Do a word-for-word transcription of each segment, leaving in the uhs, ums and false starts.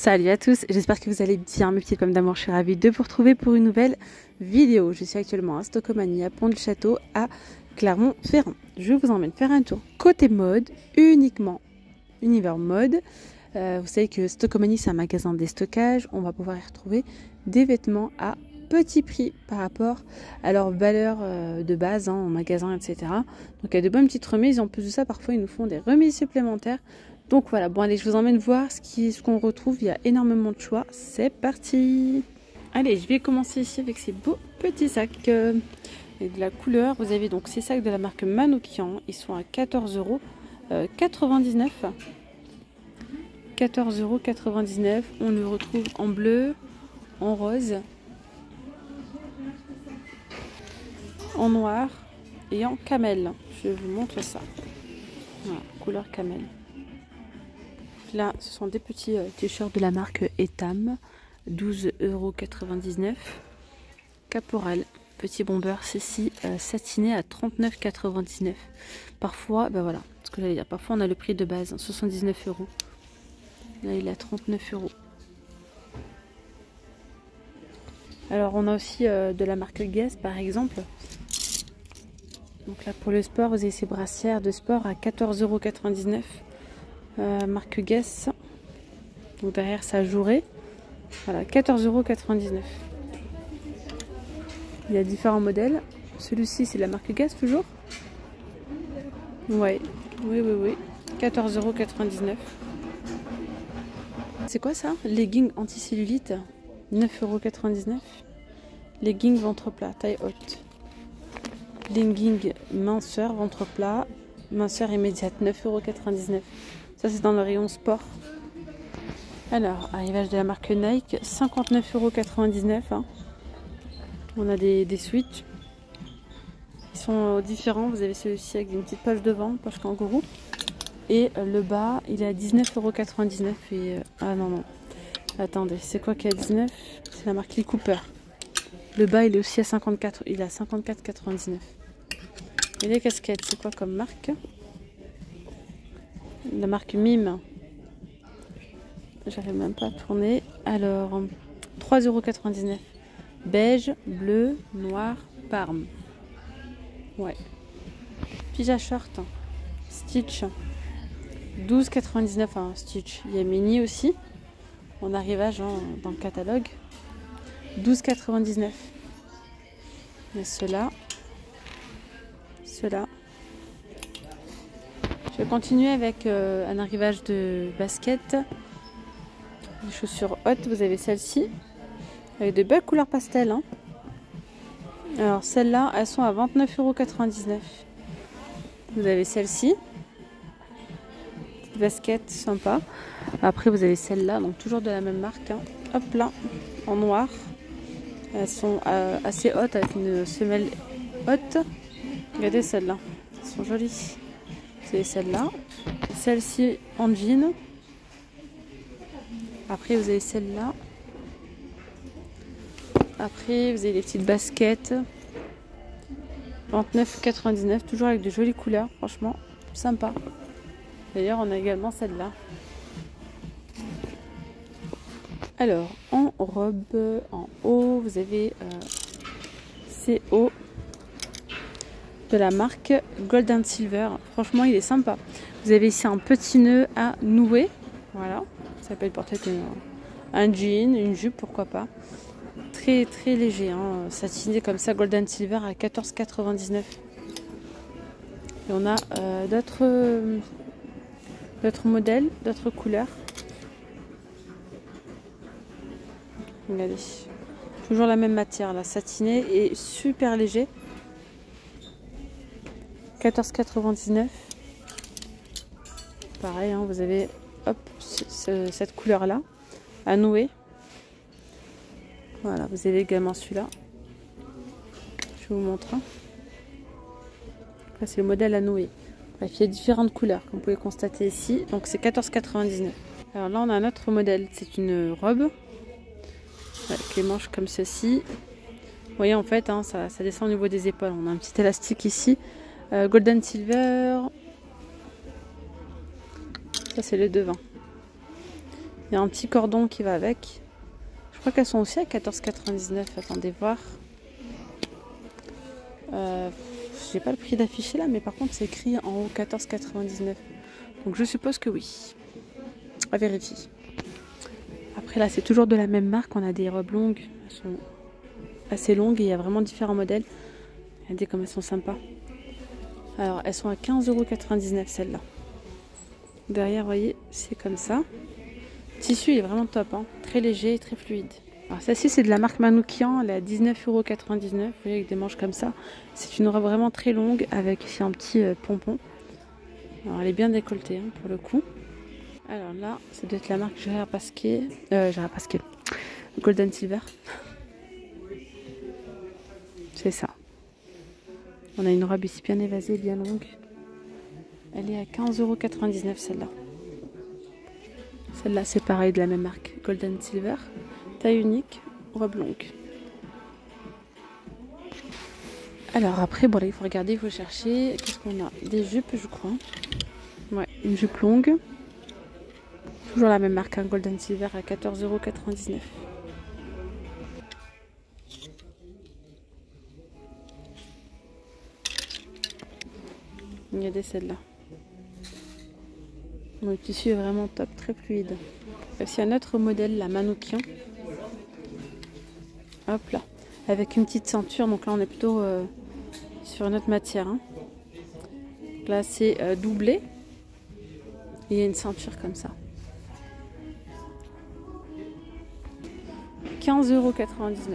Salut à tous, j'espère que vous allez bien mes petites pommes d'amour, je suis ravie de vous retrouver pour une nouvelle vidéo. Je suis actuellement à Stocomanie, à Pont-du-Château, à Clermont-Ferrand. Je vous emmène faire un tour côté mode, uniquement univers mode. Euh, vous savez que Stocomanie c'est un magasin de déstockage, on va pouvoir y retrouver des vêtements à petit prix par rapport à leur valeur euh, de base hein, en magasin, et cetera. Donc il y a de bonnes petites remises, en plus de ça parfois ils nous font des remises supplémentaires. Donc voilà, bon allez, je vous emmène voir ce qu'on ce qu'on retrouve, il y a énormément de choix, c'est parti. Allez, je vais commencer ici avec ces beaux petits sacs euh, et de la couleur. Vous avez donc ces sacs de la marque Manoukian, ils sont à quatorze euros quatre-vingt-dix-neuf. quatorze euros quatre-vingt-dix-neuf, on le retrouve en bleu, en rose, en noir et en camel. Je vous montre ça. Voilà, couleur camel. Là, ce sont des petits euh, t-shirts de la marque Etam, douze euros quatre-vingt-dix-neuf. Caporal, petit bomber, ceci euh, satiné à trente-neuf quatre-vingt-dix-neuf. Parfois, ben voilà, ce que j'allais dire, parfois on a le prix de base, soixante-dix-neuf euros. Là, il est à trente-neuf euros. Alors, on a aussi euh, de la marque Guess, par exemple. Donc là, pour le sport, vous avez ces brassières de sport à quatorze euros quatre-vingt-dix-neuf. Euh, marque Guess. Donc derrière, ça jouerait. Voilà, quatorze euros quatre-vingt-dix-neuf. Il y a différents modèles. Celui-ci, c'est la marque Guess, toujours. Ouais. Oui, oui, oui. quatorze euros quatre-vingt-dix-neuf. C'est quoi ça? Legging anti-cellulite, neuf euros quatre-vingt-dix-neuf. Legging ventre plat, taille haute. Legging minceur, ventre plat, minceur immédiate, neuf euros quatre-vingt-dix-neuf. Ça, c'est dans le rayon sport. Alors, arrivage de la marque Nike, cinquante-neuf euros quatre-vingt-dix-neuf. Hein. On a des, des switches. Ils sont différents. Vous avez celui-ci avec une petite poche devant, poche kangourou. Et le bas, il est à dix-neuf euros quatre-vingt-dix-neuf. Et, euh, ah non, non. Attendez, c'est quoi qui est à dix-neuf? C'est la marque Lee Cooper. Le bas, il est aussi à cinquante-quatre. Il est à cinquante-quatre quatre-vingt-dix-neuf. Et les casquettes, c'est quoi comme marque? La marque Mime. J'arrive même pas à tourner. Alors, trois euros quatre-vingt-dix-neuf. Beige, bleu, noir, parme. Ouais. Pyjama short. Stitch. douze quatre-vingt-dix-neuf. Hein, Stitch. Il y a mini aussi. En arrivage hein, dans le catalogue. douze quatre-vingt-dix-neuf. Il y a ceux-là. Ceux-là. Je vais continuer avec euh, un arrivage de basket. Des chaussures hautes. Vous avez celle-ci. Avec de belles couleurs pastel. Hein. Alors celles-là, elles sont à vingt-neuf euros quatre-vingt-dix-neuf. Vous avez celle-ci. Basket sympa. Après vous avez celle-là. Donc toujours de la même marque. Hein. Hop là. En noir. Elles sont euh, assez hautes avec une semelle haute. Regardez celles-là. Elles sont jolies. C'est celle-là. Celle-ci en jean. Après, vous avez celle-là. Après, vous avez les petites baskets. vingt-neuf quatre-vingt-dix-neuf. Toujours avec de jolies couleurs. Franchement, sympa. D'ailleurs, on a également celle-là. Alors, en robe, en haut, vous avez euh, C O de la marque Gold & Silver. Franchement, il est sympa. Vous avez ici un petit nœud à nouer. Voilà. Ça peut être porté avec un jean, une jupe, pourquoi pas. Très très léger. Hein. Satiné comme ça, Gold & Silver à quatorze quatre-vingt-dix-neuf. Et on a euh, d'autres euh, d'autres modèles, d'autres couleurs. Regardez. Toujours la même matière, là, satiné et super léger. quatorze quatre-vingt-dix-neuf. Pareil, hein, vous avez hop, ce, cette couleur là à nouer. Voilà, vous avez également celui-là. Je vous montre. Là, c'est le modèle à nouer. Bref, il y a différentes couleurs, comme vous pouvez constater ici. Donc, c'est quatorze quatre-vingt-dix-neuf. Alors là, on a un autre modèle. C'est une robe avec les manches comme ceci. Vous voyez, en fait, hein, ça, ça descend au niveau des épaules. On a un petit élastique ici. Euh, Gold & Silver. Ça, c'est le devant. Il y a un petit cordon qui va avec. Je crois qu'elles sont aussi à quatorze quatre-vingt-dix-neuf. Attendez voir. Euh, J'ai pas le prix d'affiché là, mais par contre c'est écrit en haut quatorze quatre-vingt-dix-neuf. Donc je suppose que oui. À vérifier. Après là c'est toujours de la même marque. On a des robes longues. Elles sont assez longues et il y a vraiment différents modèles. Regardez comme elles sont sympas. Alors elles sont à quinze euros quatre-vingt-dix-neuf celles-là. Derrière, vous voyez, c'est comme ça. Le tissu est vraiment top, hein. Très léger et très fluide. Alors celle-ci, c'est de la marque Manoukian, elle est à dix-neuf euros quatre-vingt-dix-neuf. Vous voyez, avec des manches comme ça. C'est une robe vraiment très longue avec ici un petit euh, pompon. Alors elle est bien décolletée, hein, pour le coup. Alors là, ça doit être la marque Gérard Pasquet. Euh, Gérard Pasquet. Golden Silver. C'est ça. On a une robe ici bien évasée, bien longue. Elle est à quinze euros quatre-vingt-dix-neuf celle-là. Celle-là c'est pareil, de la même marque. Golden Silver. Taille unique, robe longue. Alors après, bon là il faut regarder, il faut chercher. Qu'est-ce qu'on a? Des jupes je crois. Ouais, une jupe longue. Toujours la même marque, hein, Golden Silver à quatorze euros quatre-vingt-dix-neuf. Regardez celle-là. Le tissu est vraiment top, très fluide. Il y a aussi un autre modèle, la Manoukian. Hop là. Avec une petite ceinture, donc là on est plutôt euh, sur une autre matière. Hein. Là c'est euh, doublé. Et il y a une ceinture comme ça. quinze euros quatre-vingt-dix-neuf.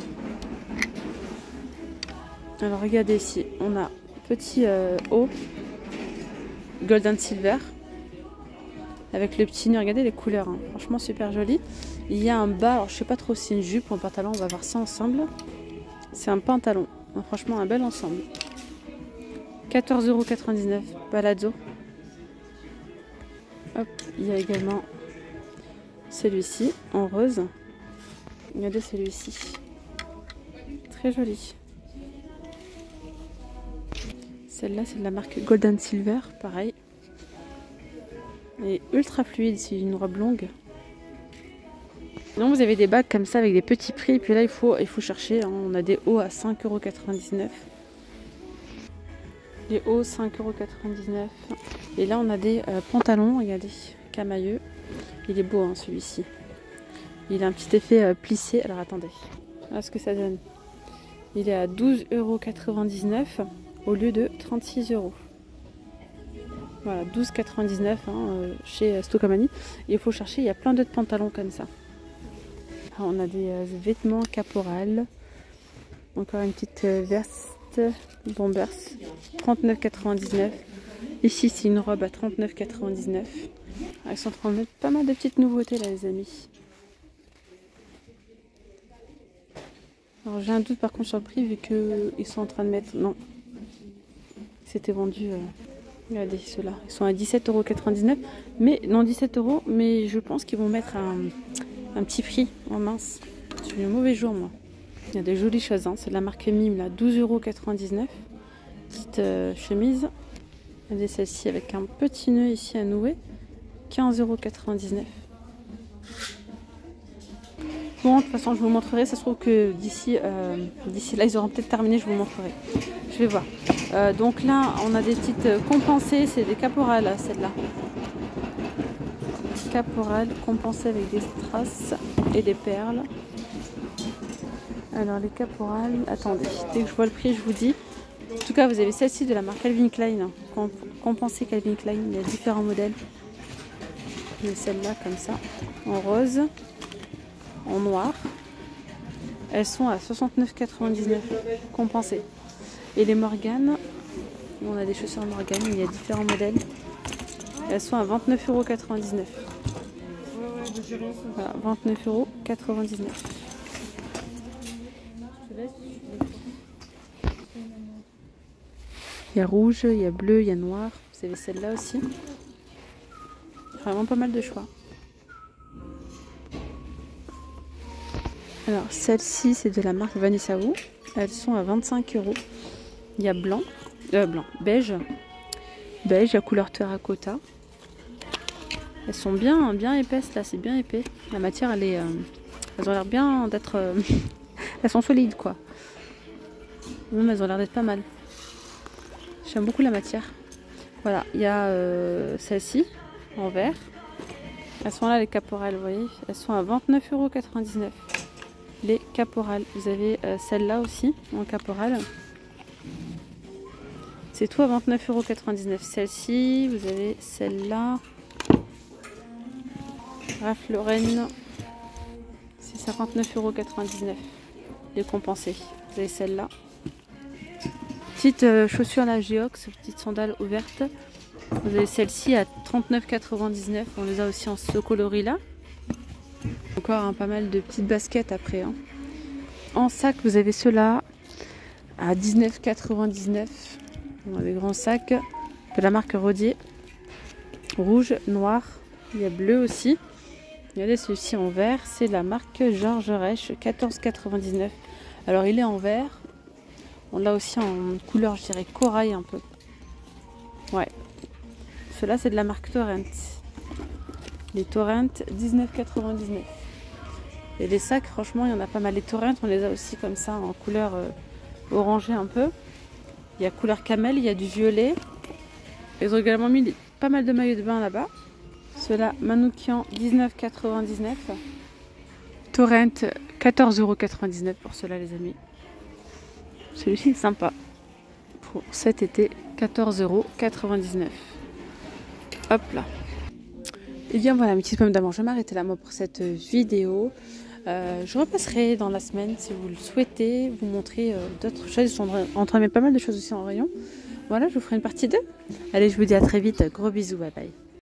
Alors regardez ici, on a petit euh, haut Golden Silver. Avec le petit nœud, regardez les couleurs, hein. Franchement super joli. Il y a un bas, alors je sais pas trop si c'est une jupe ou un pantalon, on va voir ça ensemble. C'est un pantalon, donc, franchement un bel ensemble. quatorze euros quatre-vingt-dix-neuf, Palazzo. Hop, il y a également celui-ci en rose. Regardez celui-ci, très joli. Celle-là c'est de la marque Golden Silver, pareil. Et ultra fluide, c'est une robe longue. Donc vous avez des bagues comme ça avec des petits prix. Et puis là il faut, il faut chercher, hein. On a des hauts à cinq euros quatre-vingt-dix-neuf. Les hauts cinq euros quatre-vingt-dix-neuf. Et là on a des euh, pantalons, regardez, camailleux. Il est beau hein, celui-ci. Il a un petit effet euh, plissé. Alors attendez, voilà ce que ça donne. Il est à douze euros quatre-vingt-dix-neuf au lieu de trente-six euros. Voilà, douze euros quatre-vingt-dix-neuf hein, euh, chez euh, Stocomanie. Il faut chercher, il y a plein d'autres pantalons comme ça. Alors, on a des euh, vêtements caporal. Encore une petite euh, veste bombers. trente-neuf euros quatre-vingt-dix-neuf. Ici, c'est une robe à trente-neuf euros quatre-vingt-dix-neuf. Ils sont en train de mettre pas mal de petites nouveautés là, les amis. Alors, j'ai un doute par contre sur le prix vu qu'ils sont en train de mettre... Non. C'était vendu... Euh... Regardez ceux-là, ils sont à dix-sept euros quatre-vingt-dix-neuf, mais non dix-sept euros, mais je pense qu'ils vont mettre un, un petit prix en mince. C'est le mauvais jour moi. Il y a des jolies choses, hein. C'est de la marque Mime là, douze euros quatre-vingt-dix-neuf. Petite euh, chemise. Regardez celle-ci avec un petit nœud ici à nouer, quinze euros quatre-vingt-dix-neuf. Bon, de toute façon, je vous montrerai. Ça se trouve que d'ici euh, d'ici là, ils auront peut-être terminé. Je vous montrerai. Je vais voir. Euh, donc là, on a des petites compensées. C'est des caporales, celle-là. Caporales compensées avec des strass et des perles. Alors, les caporales... Attendez, dès que je vois le prix, je vous dis. En tout cas, vous avez celle-ci de la marque Calvin Klein. Compensée Calvin Klein. Il y a différents modèles. Il y a celle-là, comme ça, en rose. En noir, elles sont à soixante-neuf euros quatre-vingt-dix-neuf compensées. Et les Morgan, on a des chaussures Morgan, il y a différents modèles. Elles sont à vingt-neuf euros quatre-vingt-dix-neuf. Voilà, vingt-neuf euros quatre-vingt-dix-neuf. Il y a rouge, il y a bleu, il y a noir. Vous avez celle-là aussi. Vraiment pas mal de choix. Alors celle-ci c'est de la marque Vanessa Wu. Elles sont à vingt-cinq euros. Il y a blanc, euh, blanc, beige, beige à couleur terracotta. Elles sont bien, bien épaisses là, c'est bien épais. La matière, elle est, euh, elles ont l'air bien d'être, euh, elles sont solides quoi. Même elles ont l'air d'être pas mal. J'aime beaucoup la matière. Voilà, il y a euh, celle-ci en vert. Elles sont là les caporales, vous voyez. Elles sont à vingt-neuf euros quatre-vingt-dix-neuf. Les caporales. Vous avez euh, celle-là aussi en caporale. C'est tout à vingt-neuf euros quatre-vingt-dix-neuf. Celle-ci, vous avez celle-là. Ralph Lauren. C'est cinquante-neuf euros quatre-vingt-dix-neuf. Les compensés. Vous avez celle-là. Petite euh, chaussure la Geox, petite sandale ouverte. Vous avez celle-ci à trente-neuf quatre-vingt-dix-neuf. On les a aussi en ce coloris là. Encore hein, pas mal de petites baskets après. Hein. En sac, vous avez ceux-là à dix-neuf quatre-vingt-dix-neuf. On a des grands sacs de la marque Rodier. Rouge, noir. Il y a bleu aussi. Regardez celui-ci en vert. C'est la marque Georges Reich, quatorze quatre-vingt-dix-neuf. Alors il est en vert. On l'a aussi en couleur, je dirais, corail un peu. Ouais. Ceux-là, c'est de la marque Torrent. Les Torrent, dix-neuf quatre-vingt-dix-neuf. Et les sacs, franchement, il y en a pas mal. Les Torrent, on les a aussi comme ça, en couleur euh, orangée un peu. Il y a couleur camel, il y a du violet. Ils ont également mis des, pas mal de maillots de bain là-bas. Ceux-là, Manoukian, dix-neuf quatre-vingt-dix-neuf. Torrent, quatorze euros quatre-vingt-dix-neuf pour ceux-là, les amis. Celui-ci est sympa. Pour cet été, quatorze euros quatre-vingt-dix-neuf. Hop là. Et bien voilà mes petites pommes d'amour, je vais m'arrêter là moi pour cette vidéo. Euh, je repasserai dans la semaine si vous le souhaitez, vous montrer euh, d'autres choses. Ils sont en train de mettre pas mal de choses aussi en rayon. Voilà, je vous ferai une partie deux. Allez, je vous dis à très vite. Gros bisous, bye bye.